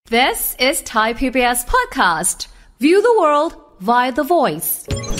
This is Thai PBS podcast. View the world via the voice.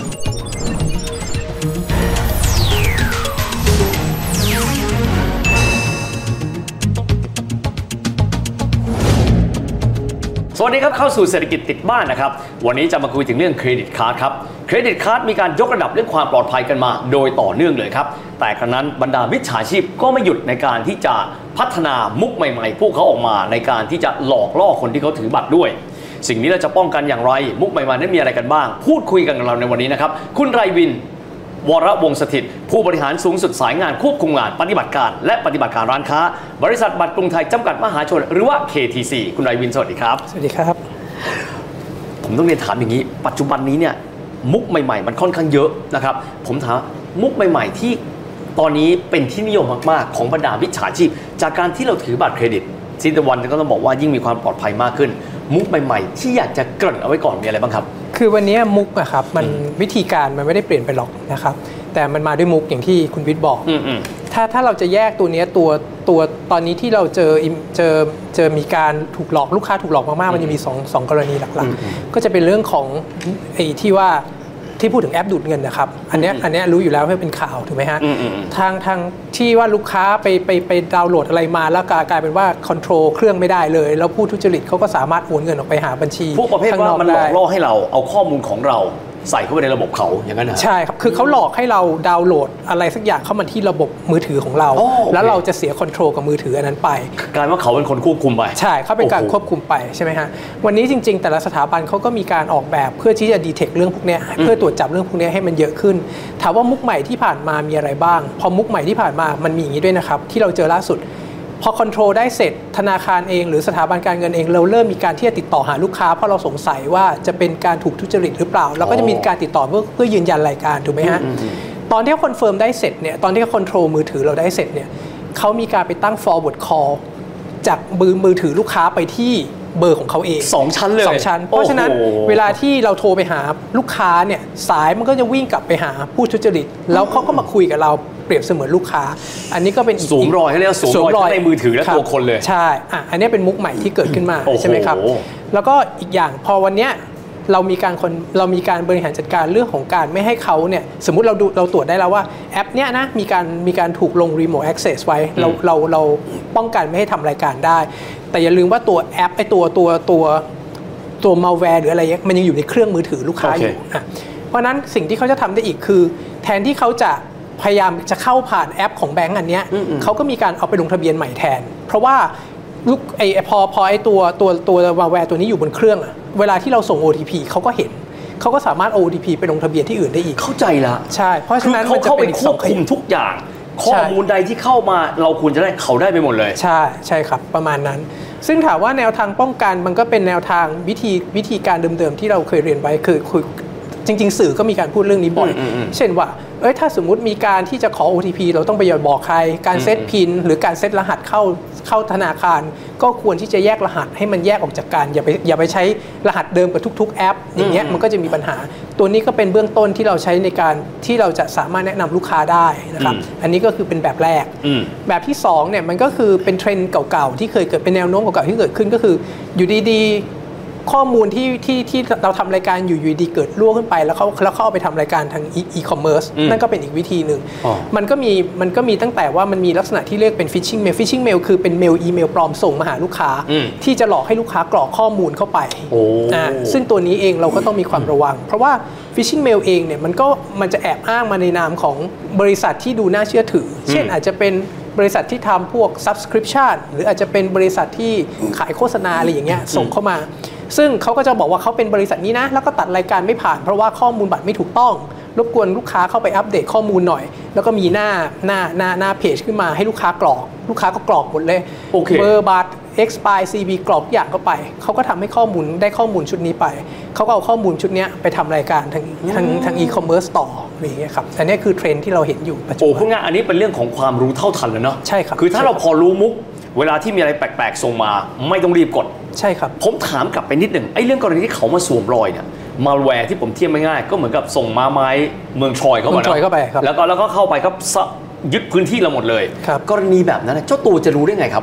สวัสดีครับเข้าสู่เศรษฐกิจติดบ้านนะครับวันนี้จะมาคุยถึงเรื่องเครดิตการ์ดครับเครดิตการ์ดมีการยกระดับเรื่องความปลอดภัยกันมาโดยต่อเนื่องเลยครับแต่ครั้งนั้นบรรดามิจฉาชีพก็ไม่หยุดในการที่จะพัฒนามุกใหม่ๆพวกเขาออกมาในการที่จะหลอกล่อคนที่เขาถือบัตรด้วยสิ่งนี้เราจะป้องกันอย่างไรมุกใหม่ๆนั้นมีอะไรกันบ้างพูดคุยกันกับเราในวันนี้นะครับคุณไรวินวรวงศ์สถิตผู้บริหารสูงสุดสายงานควบคุมงานปฏิบัติการและปฏิบัติการร้านค้าบริษัทบัตรกรุงไทยจำกัดมหาชนหรือว่า KTC คุณไรวินสวัสดีครับสวัสดีครับผมต้องเรียนถามอย่างนี้ปัจจุบันนี้เนี่ยมุกใหม่ๆมันค่อนข้างเยอะนะครับผมถามมุกใหม่ๆที่ตอนนี้เป็นที่นิยมมากๆของบรรดามิจฉาชีพจากการที่เราถือบัตรเครดิตซีตวันก็ต้องบอกว่ายิ่งมีความปลอดภัยมากขึ้นมุกใหม่ๆที่อยากจะเกริ่นเอาไว้ก่อนมีอะไรบ้างครับคือวันนี้มุกอะครับมันวิธีการมันไม่ได้เปลี่ยนไปหรอกนะครับแต่มันมาด้วยมุกอย่างที่คุณวิทย์บอกถ้าเราจะแยกตัวนี้ตัวตอนนี้ที่เราเจอมีการถูกหลอกลูกค้าถูกหลอกมากๆมันจะมีสองกรณีหลักๆก็จะเป็นเรื่องของไอ้ที่ว่าที่พูดถึงแอปดูดเงินนะครับอันนี้รู้อยู่แล้วว่าเป็นข่าวถูกไหมฮะทางที่ว่าลูกค้าไปดาวน์โหลดอะไรมาแล้วกลายเป็นว่าคอนโทรลเครื่องไม่ได้เลยแล้วผู้ทุจริตเขาก็สามารถโอนเงินออกไปหาบัญชีพวกประเภทว่ามันหลอกล่อให้เราเอาข้อมูลของเราใส่เข้าไปในระบบเขาอย่างนั้นนะใช่ครับคือเขาหลอกให้เราดาวน์โหลดอะไรสักอย่างเข้ามาที่ระบบมือถือของเราแล้วเราจะเสียคอนโทรลกับมือถืออันนั้นไปกลายว่าเขาเป็นคนควบคุมไปใช่เขาเป็นการควบคุมไปใช่ไหมฮะวันนี้จริงๆแต่ละสถาบันเขาก็มีการออกแบบเพื่อที่จะดีเทคเรื่องพวกนี้เพื่อตรวจจับเรื่องพวกนี้ให้มันเยอะขึ้นถามว่ามุกใหม่ที่ผ่านมามีอะไรบ้างพอมุกใหม่ที่ผ่านมามันมีอย่างนี้ด้วยนะครับที่เราเจอล่าสุดพอคอนโทรลได้เสร็จธนาคารเองหรือสถาบันการเงินเองเราเริ่มมีการที่จะติดต่อหาลูกค้าเพราะเราสงสัยว่าจะเป็นการถูกทุจริตหรือเปล่าเราก็จะมีการติดต่อเพื่อยืนยันรายการถูกไหมฮะตอนที่เขาคอนเฟิร์มได้เสร็จเนี่ยตอนที่เขาคอนโทรลมือถือเราได้เสร็จเนี่ยเขามีการไปตั้ง forward call จากมือถือลูกค้าไปที่เบอร์ของเขาเอง 2 ชั้นเลย 2 ชั้นเพราะฉะนั้นเวลาที่เราโทรไปหาลูกค้าเนี่ยสายมันก็จะวิ่งกลับไปหาผู้ทุจริตแล้วเขาก็มาคุยกับเราเปรียบเสมือนลูกค้าอันนี้ก็เป็นสวมรอยให้เรียกสวมรอยในมือถือและตัวคนเลยใช่อันนี้เป็นมุกใหม่ที่เกิดขึ้นมาใช่ไหมครับแล้วก็อีกอย่างพอวันนี้เรามีการบริหารจัดการเรื่องของการไม่ให้เขาเนี่ยสมมุติเราตรวจได้แล้วว่าแอปเนี้ยนะมีการถูกลง remote access ไว้เราป้องกันไม่ให้ทำรายการได้แต่อย่าลืมว่าตัวแอปไอตัว malware หรืออะไรเงี้ยมันยังอยู่ในเครื่องมือถือลูกค้าอยู่เพราะนั้นสิ่งที่เขาจะทำได้อีกคือแทนที่เขาจะพยายามจะเข้าผ่านแอปของแบงก์อันเนี้ยเขาก็มีการเอาไปลงทะเบียนใหม่แทนเพราะว่าพอไอตัวmalwareตัวนี้อยู่บนเครื่องเวลาที่เราส่ง OTP เขาก็เห็นเขาก็สามารถ OTP ไปลงทะเบียนที่อื่นได้อีกเข้าใจละใช่เพราะฉะนั้นเขาเข้าไปควบคุมทุกอย่างข้อมูลใดที่เข้ามาเราควรจะได้เขาได้ไปหมดเลยใช่ครับประมาณนั้นซึ่งถามว่าแนวทางป้องกันมันก็เป็นแนวทางวิธีการเดิมๆที่เราเคยเรียนไว้คือจริงๆสื่อก็มีการพูดเรื่องนี้บ่อยเช่นว่าถ้าสมมุติมีการที่จะขอ OTP เราต้องไปบอกใครการเซตพินหรือการเซตรหัสเข้าธนาคารก็ควรที่จะแยกรหัสให้มันแยกออกจากกันอย่าไปใช้รหัสเดิมกับทุกๆแอปอย่างเงี้ยมันก็จะมีปัญหาตัวนี้ก็เป็นเบื้องต้นที่เราใช้ในการที่เราจะสามารถแนะนำลูกค้าได้นะครับอันนี้ก็คือเป็นแบบแรกแบบที่2เนี่ยมันก็คือเป็นเทรนด์เก่าๆที่เคยเกิดเป็นแนวโน้มเก่าๆที่เกิดขึ้นก็คืออยู่ดีข้อมูลที่เราทำรายการอยู่ดีเกิดรั่วขึ้นไปแล้วเขาเอาไปทำรายการทางอีคอมเมิร์ซนั่นก็เป็นอีกวิธีหนึ่งมันก็มีตั้งแต่ว่ามันมีลักษณะที่เรียกเป็นฟิชชิงเมลคือเป็นอีเมลปลอมส่งมาหาลูกค้าที่จะหลอกให้ลูกค้ากรอกข้อมูลเข้าไปซึ่งตัวนี้เองเราก็ต้องมีความระวังเพราะว่าฟิชชิงเมลเองเนี่ยมันจะแอบอ้างมาในนามของบริษัทที่ดูน่าเชื่อถือเช่นอาจจะเป็นบริษัทที่ทำพวก subscription หรืออาจจะเป็นบริษัทที่ขายโฆษณาอะไรอย่างเงี้ยส่งเข้ามาซึ่งเขาก็จะบอกว่าเขาเป็นบริษัทนี้นะแล้วก็ตัดรายการไม่ผ่านเพราะว่าข้อมูลบัตรไม่ถูกต้องรบกวนลูกค้าเข้าไปอัปเดตข้อมูลหน่อยแล้วก็มีหน้าเพจขึ้นมาให้ลูกค้ากรอกลูกค้าก็กรอกหมดเลยเบอร์บัตร expire CB กรอกอย่างเข้าไปเขาก็ทำให้ข้อมูลได้ข้อมูลชุดนี้ไปเขาก็เอาข้อมูลชุดนี้ไปทำรายการทาง e-commerce ต่ออย่างเงี้ยครับอันนี้คือเทรนด์ที่เราเห็นอยู่ปัจจุบันพูดง่ายอันนี้เป็นเรื่องของความรู้เท่าทันเลยเนาะใช่ครับคือถ้าเราพอรู้มุกเวลาที่มีอะไรแปลกๆส่งมาไม่ต้องรีบกดใช่ครับผมถามกลับไปนิดหนึ่งไอ้เรื่องกรณีที่เขามาสวมรอยเนี่ยมาแวร์ที่ผมเทียบไม่ง่ายก็เหมือนกับส่งม้าไม้เมืองทรอยเข้ามาครับแล้วก็เข้าไปครับยึดพื้นที่เราหมดเลยกรณีแบบนั้นเจ้าตัวจะรู้ได้ไงครับ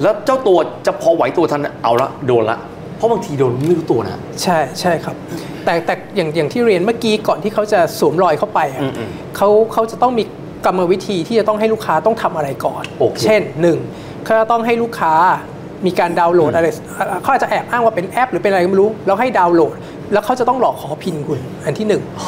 แล้วเจ้าตัวจะพอไหวตัวทันเอาละโดนละเพราะบางทีโดนไม่รู้ตัวนะใช่ครับแต่อย่างที่เรียนเมื่อกี้ก่อนที่เขาจะสวมรอยเข้าไปเขาจะต้องมีกรรมวิธีที่จะต้องให้ลูกค้าต้องทำอะไรก่อนเช่น1เขาจะต้องให้ลูกค้ามีการดาวน์โหลดอะไรเขาอาจจะแอบอ้างว่าเป็นแอปหรือเป็นอะไรไม่รู้แล้วให้ดาวน์โหลดแล้วเขาจะต้องหลอกขอพินคุณอันที่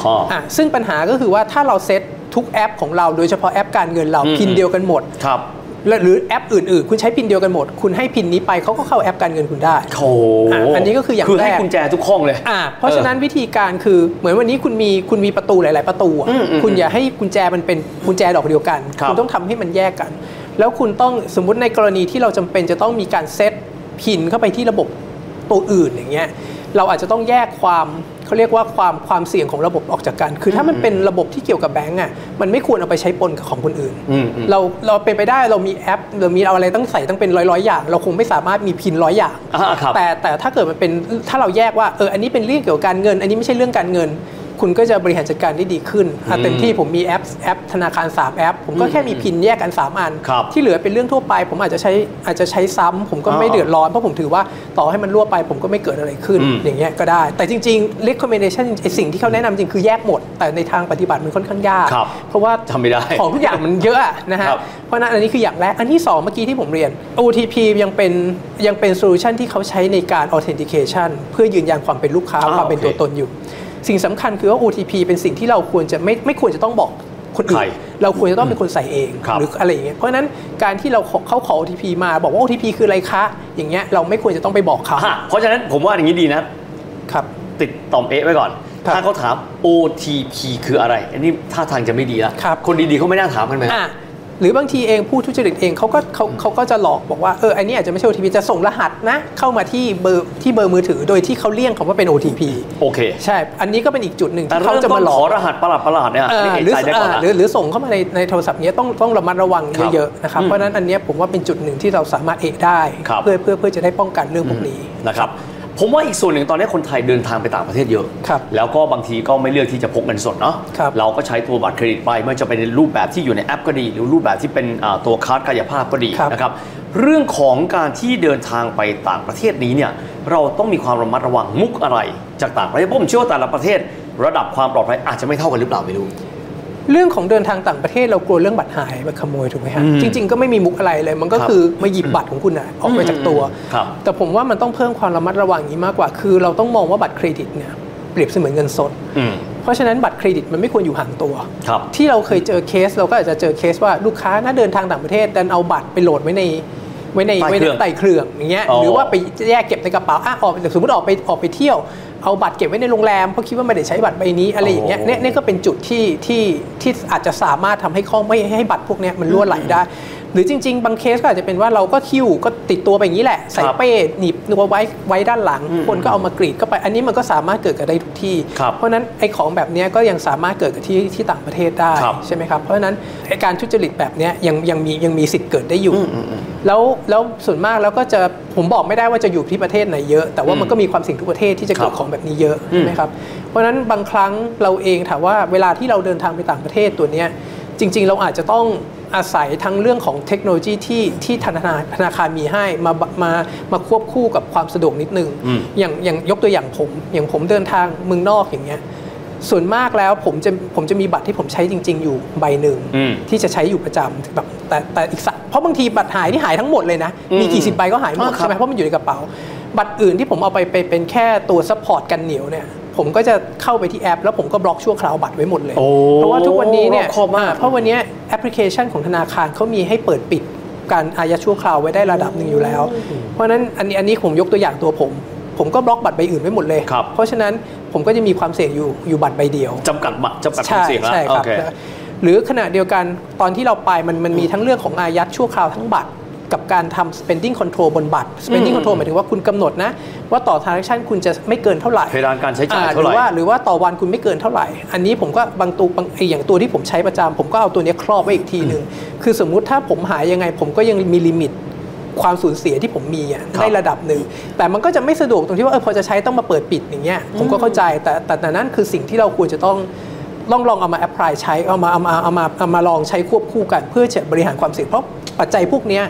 1ซึ่งปัญหาก็คือว่าถ้าเราเซตทุกแอปของเราโดยเฉพาะแอปการเงินเราพินเดียวกันหมดหรือแอปอื่นๆคุณใช้พินเดียวกันหมดคุณให้พินนี้ไปเขาก็เข้าแอปการเงินคุณได้อันนี้ก็คืออย่างแรกคือให้กุญแจทุกห้องเลยเพราะฉะนั้นวิธีการคือเหมือนวันนี้คุณมีประตูหลายๆประตูคุณอย่าให้กุญแจมันเป็นกุญแจดอกเดียวกันคุณต้องทำให้มันแยกกันแล้วคุณต้องสมมุติในกรณีที่เราจำเป็นจะต้องมีการเซตพินเข้าไปที่ระบบตัวอื่นอย่างเงี้ยเราอาจจะต้องแยกความเขาเรียกว่าความเสี่ยงของระบบออกจากกันคือถ้ามันเป็นระบบที่เกี่ยวกับแบงก์อ่ะมันไม่ควรเอาไปใช้ปนกับของคนอื่นเราเป็นไปได้เรามีแอปเรามีเอาอะไรต้องใส่ตั้งเป็นร้อยอย่างเราคงไม่สามารถมีพิน100อย่างแต่ถ้าเกิดมันเป็นถ้าเราแยกว่าอันนี้เป็นเรื่องเกี่ยวกับการเงินอันนี้ไม่ใช่เรื่องการเงินคุณก็จะบริหารจัดการได้ดีขึ้นเต็มที่ผมมีแอปธนาคาร3แอปผมก็แค่มีพินแยกกัน3อันที่เหลือเป็นเรื่องทั่วไปผมอาจจะใช้ซ้ำผมก็ไม่เดือดร้อนเพราะผมถือว่าต่อให้มันรั่วไปผมก็ไม่เกิดอะไรขึ้นอย่างเงี้ยก็ได้แต่จริงๆ recommendation สิ่งที่เขาแนะนำจริงคือแยกหมดแต่ในทางปฏิบัติมันค่อนข้างยากเพราะว่าทำไม่ได้ของทุกอย่างมันเยอะนะฮะเพราะนั้นอันนี้คืออย่างแรกอันที่2เมื่อกี้ที่ผมเรียน OTP ยังเป็นโซลูชันที่เขาใช้ในการ authentication เพื่อยืนยันความเป็นลูกค้าความเป็นตัวตนอยู่สิ่งสำคัญคือว่า OTP เป็นสิ่งที่เราควรจะไม่ควรจะต้องบอกคนอื่นเราควรจะต้องเป็นคนใส่เองหรืออะไรอย่างเงี้ยเพราะฉะนั้นการที่เขาขอ OTP มาบอกว่า OTP คืออะไรคะอย่างเงี้ยเราไม่ควรจะต้องไปบอกเขาเพราะฉะนั้นผมว่าอย่างนี้ดีนะครับติดต่อมไว้ก่อนถ้าเขาถาม OTP คืออะไรอันนี้ท่าทางจะไม่ดีละคนดีๆเขาไม่น่าถามกันไหมหรือบางทีเองผู้ทุจริตเองเขาก็จะหลอกบอกว่าอันนี้อาจจะไม่ใช่ OTP จะส่งรหัสนะเข้ามาที่เบอร์มือถือโดยที่เขาเลี่ยงคำว่าเป็น OTP โอเคใช่อันนี้ก็เป็นอีกจุดหนึ่งที่เขาจะมาหลอกขอรหัสประหลาดเนี่ยหรือส่งเข้ามาในโทรศัพท์นี้ต้องระมัดระวังเยอะๆนะครับเพราะฉะนั้นอันนี้ผมว่าเป็นจุดหนึ่งที่เราสามารถได้เพื่อจะได้ป้องกันเรื่องพวกนี้นะครับผมว่าอีกส่วนหนึ่งตอนนี้คนไทยเดินทางไปต่างประเทศเยอะแล้วก็บางทีก็ไม่เลือกที่จะพกเงินสดเนาะเราก็ใช้ตัวบัตรเครดิตไปไม่ว่าจะเป็นรูปแบบที่อยู่ในแอปก็ดีหรือรูปแบบที่เป็นตัวการ์ดกายภาพก็ดีนะครับเรื่องของการที่เดินทางไปต่างประเทศนี้เนี่ยเราต้องมีความระมัดระวังมุกอะไรจากต่างประเทศผมเชื่อว่าแต่ละประเทศระดับความปลอดภัยอาจจะไม่เท่ากันหรือเปล่าไม่รู้เรื่องของเดินทางต่างประเทศเรากลัวเรื่องบัตรหายบัตรขโมยถูกไหมฮะจริงๆก็ไม่มีมุกอะไรเลยมันก็คือมาหยิบบัตรของคุณออกไปจากตัวแต่ผมว่ามันต้องเพิ่มความระมัดระวังอย่างนี้มากกว่าคือเราต้องมองว่าบัตรเครดิตเนี่ยเปรียบเสมือนเงินสดเพราะฉะนั้นบัตรเครดิตมันไม่ควรอยู่ห่างตัวที่เราเคยเจอเคสเราก็อาจจะเจอเคสว่าลูกค้าน่าเดินทางต่างประเทศดันเอาบัตรไปโหลดไว้ในไต่เครื่องอย่างเงี้ยหรือว่าไปแยกเก็บในกระเป๋าออกสมมติออกไปเที่ยวเอาบัตรเก็บไว้ในโรงแรมเพราะคิดว่าไม่ได้ใช้บัตรใบนี้อะไรอย่างเงี้ยเนี่ยก็เป็นจุดที่อาจจะสามารถทำไม่ให้บัตรพวกนี้มันรั่วไหลได้หรือจริงๆบางเคสก็อาจจะเป็นว่าเราก็คิ้วก็ติดตัวไปอย่างนี้แหละใส่เป้หนีบไว้ด้านหลังคนก็เอามากรีดก็ไปอันนี้มันก็สามารถเกิดกับได้ทุกที่เพราะนั้นไอ้ของแบบนี้ก็ยังสามารถเกิดกับที่ต่างประเทศได้ใช่ไหมครับเพราะฉะนั้นการทุจริตแบบนี้ยังมีสิทธิ์เกิดได้อยู่แล้วส่วนมากแล้วก็จะผมบอกไม่ได้ว่าจะอยู่ที่ประเทศไหนเยอะแต่ว่ามันก็มีความเสี่ยงทุกประเทศที่จะเกิดของแบบนี้เยอะใช่ไหมครับเพราะฉะนั้นบางครั้งเราเองถามว่าเวลาที่เราเดินทางไปต่างประเทศตัวนี้จริงๆเราอาจจะต้องอาศัยทั้งเรื่องของเทคโนโลยีที่ธนาคารมีให้มาควบคู่กับความสะดวกนิดนึงอย่างยกตัวอย่างผมเดินทางเมืองนอกอย่างเงี้ยส่วนมากแล้วผมจะมีบัตรที่ผมใช้จริงๆอยู่ใบหนึ่งที่จะใช้อยู่ประจำแบบแต่อีกเพราะบางทีบัตรหายที่หายทั้งหมดเลยนะมีกี่สิบใบก็หายหมดใช่ไหมเพราะมันอยู่ในกระเป๋าบัตรอื่นที่ผมเอาไปเป็นแค่ตัวซัพพอร์ตกันเหนียวเนี่ยผมก็จะเข้าไปที่แอปแล้วผมก็บล็อกชั่วคราวบัตรไว้หมดเลยเพราะว่าทุกวันนี้เนี่ยเพราะวันนี้แอปพลิเคชันของธนาคารเขามีให้เปิดปิดการอายัดชั่วคราวไว้ได้ระดับหนึ่งอยู่แล้วเพราะนั้นอันนี้ผมยกตัวอย่างตัวผมก็บล็อกบัตรใบอื่นไว้หมดเลยเพราะฉะนั้นผมก็จะมีความเสี่ยงอยู่บัตรใบเดียวจำกัดความเสี่ยงแล้วหรือขณะเดียวกันตอนที่เราไปมันมีทั้งเรื่องของอายัดชั่วคราวทั้งบัตรกับการทำ spending control บนบัตร spending control หมายถึงว่าคุณกำหนดนะว่าต่อ transaction คุณจะไม่เกินเท่าไหร่เพดานการใช้จ่ายเท่าไหร่หรือว่าต่อวันคุณไม่เกินเท่าไหร่อันนี้ผมก็บางอย่างตัวที่ผมใช้ประจำผมก็เอาตัวนี้ครอบไว้อีกทีนึงคือสมมุติถ้าผมหายยังไงผมก็ยังมีลิมิตความสูญเสียที่ผมมีได้ระดับหนึ่งแต่มันก็จะไม่สะดวกตรงที่ว่าพอจะใช้ต้องมาเปิดปิดอย่างเงี้ยผมก็เข้าใจแต่นั่นคือสิ่งที่เราควรจะต้องลองเอามา apply ใช้เอามาลองใช้ควบคู่กันเพื่อจะบริหารความเสี่ยงเพราะปัจจัยพวกนี้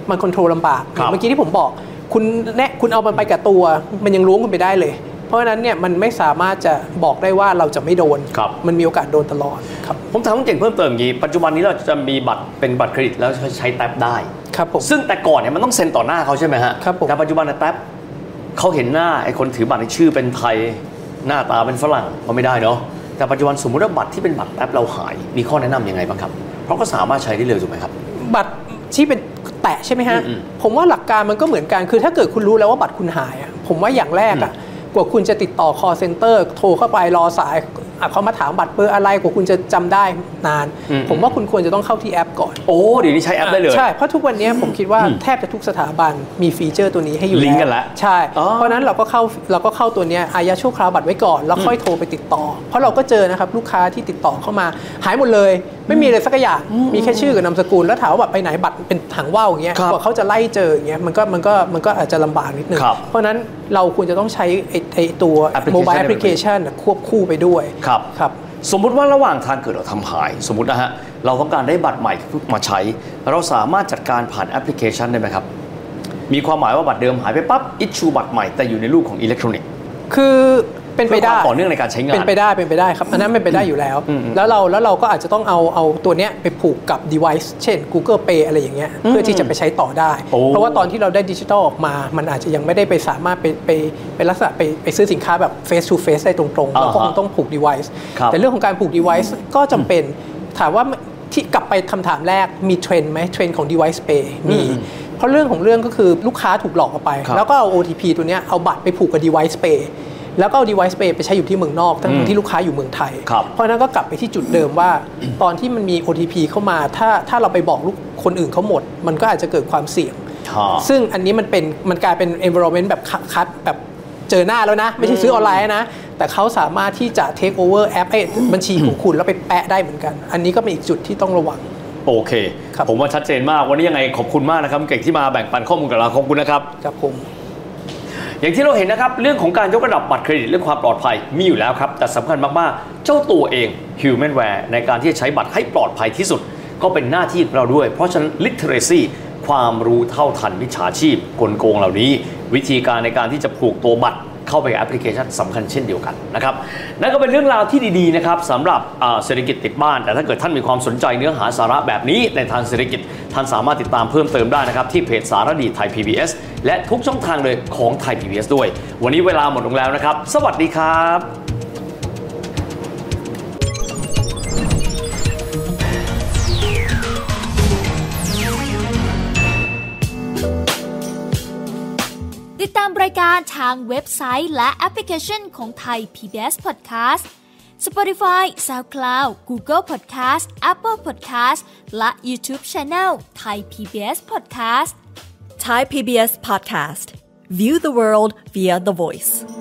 มันคอนโทรลลำบากครับเมื่อกี้ที่ผมบอกคุณเอามันไปกับตัวมันยังล้วงคุณไปได้เลยเพราะฉะนั้นเนี่ยมันไม่สามารถจะบอกได้ว่าเราจะไม่โดนมันมีโอกาสโดนตลอดครับผมถามคุณเก่งเพิ่มเติมอย่างนี้ปัจจุบันนี้เราจะมีบัตรเป็นบัตรเครดิตแล้วใช้แท็บได้ครับผมซึ่งแต่ก่อนเนี่ยมันต้องเซ็นต่อหน้าเขาใช่ไหมฮะครับผมแต่ปัจจุบันแท็บเขาเห็นหน้าไอ้คนถือบัตรในชื่อเป็นไทยหน้าตาเป็นฝรั่งก็ไม่ได้เนาะแต่ปัจจุบันสมมติว่าบัตรที่เป็นบัตรแท็บเราหายมีข้อแนะนำยังไงบ้างครับเพราะก็สามารถใช้ได้เลยถูกไหมครับบัตรที่เป็นแตะใช่ไหมฮะผมว่าหลักการมันก็เหมือนกันคือถ้าเกิดคุณรู้แล้วว่าบัตรคุณหายผมว่าอย่างแรกกว่าคุณจะติดต่อ call center โทรเข้าไปรอสายเขามาถามบัตรเบอร์อะไรกว่าคุณจะจำได้นานผมว่าคุณควรจะต้องเข้าที่แอปก่อนโอ้เดี๋ยวนี้ใช้แอปได้เลยใช่เพราะทุกวันนี้ผมคิดว่าแทบจะทุกสถาบันมีฟีเจอร์ตัวนี้ให้อยู่ลิงก์กันแล้วใช่เพราะนั้นเราก็เข้าตัวนี้อายัดชั่วคราวบัตรไว้ก่อนแล้วค่อยโทรไปติดต่อเพราะเราก็เจอนะครับลูกค้าที่ติดต่อเข้ามาหายหมดเลยไม่มีอะไรสักอย่างมีแค่ชื่อกับนามสกุลแล้วถามว่าบัตรไปไหนบัตรเป็นถังว่าวอย่างเงี้ยกว่าเขาจะไล่เจออย่างเงี้ยมันก็อาจจะลำบากนิดนึงเพราะนั้นเราควรจะต้องใช้ไอ้ตัว mobile application ควบคู่ไปด้วยครับสมมุติว่าระหว่างทางเกิดเราทำหายสมมุตินะฮะเราต้องการได้บัตรใหม่มาใช้เราสามารถจัดการผ่านแอปพลิเคชันได้ไหมครับมีความหมายว่าบัตรเดิมหายไปปั๊บอิชชูบัตรใหม่แต่อยู่ในรูปของอิเล็กทรอนิกส์คือเป็นไปได้ต่อเนื่องในการใช้งานเป็นไปได้ครับอันนั้นเป็นไปได้อยู่แล้วแล้วเราก็อาจจะต้องเอาตัวเนี้ยไปผูกกับ device เช่น Google Pay อะไรอย่างเงี้ยเพื่อที่จะไปใช้ต่อได้เพราะว่าตอนที่เราได้ดิจิทัลออกมามันอาจจะยังไม่ได้ไปสามารถไปลักษณะไปซื้อสินค้าแบบ face to face ได้ตรงๆเราก็คงต้องผูก device แต่เรื่องของการผูก device ก็จำเป็นถามว่าที่กลับไปคำถามแรกมีเทรนด์ไหมเทรนด์ของ device pay มีเพราะเรื่องของเรื่องก็คือลูกค้าถูกหลอกออกไปแล้วก็เอา OTP ตัวเนี้ยเอาบัตรไปผูกกับ device payแล้วก็เอา device pay ไปใช้อยู่ที่เมืองนอกทั้งที่ลูกค้าอยู่เมืองไทยเพราะนั้นก็กลับไปที่จุดเดิมว่าตอนที่มันมี OTP เข้ามาถ้าเราไปบอกลูกคนอื่นเขาหมดมันก็อาจจะเกิดความเสี่ยงซึ่งอันนี้มันกลายเป็น environment แบบคัดแบบเจอหน้าแล้วนะไม่ใช่ซื้อออนไลน์นะแต่เขาสามารถที่จะ take over แอปบัญชีของคุณแล้วไปแปะได้เหมือนกันอันนี้ก็เป็นอีกจุดที่ต้องระวังโอเคผมว่าชัดเจนมากวันนี้ยังไงขอบคุณมากนะครับเก่งที่มาแบ่งปันข้อมูลกับเราขอบคุณนะครับครับผมอย่างที่เราเห็นนะครับเรื่องของการยกระดับบัตรเครดิตเรื่องความปลอดภัยมีอยู่แล้วครับแต่สำคัญมากๆเจ้าตัวเอง Humanware ในการที่จะใช้บัตรให้ปลอดภัยที่สุดก็เป็นหน้าที่ของเราด้วยเพราะฉะนั้น Literacy ความรู้เท่าทันมิจฉาชีพกลโกงเหล่านี้วิธีการในการที่จะผูกตัวบัตรเข้าไปแอปพลิเคชันสำคัญเช่นเดียวกันนะครับนั่นก็เป็นเรื่องราวที่ดีๆนะครับสำหรับเศรษฐกิจติดบ้านแต่ถ้าเกิดท่านมีความสนใจเนื้อหาสาระแบบนี้ในทางเศรษฐกิจท่านสามารถติดตามเพิ่มเติมได้นะครับที่เพจสารดีไทย PBS และทุกช่องทางเลยของไทย PBS ด้วยวันนี้เวลาหมดลงแล้วนะครับสวัสดีครับติดตามรายการทางเว็บไซต์และแอปพลิเคชันของไทย PBS Podcast Spotify SoundCloud Google Podcast Apple Podcast และ YouTube Channel Thai PBS Podcast Thai PBS Podcast View the world via the voice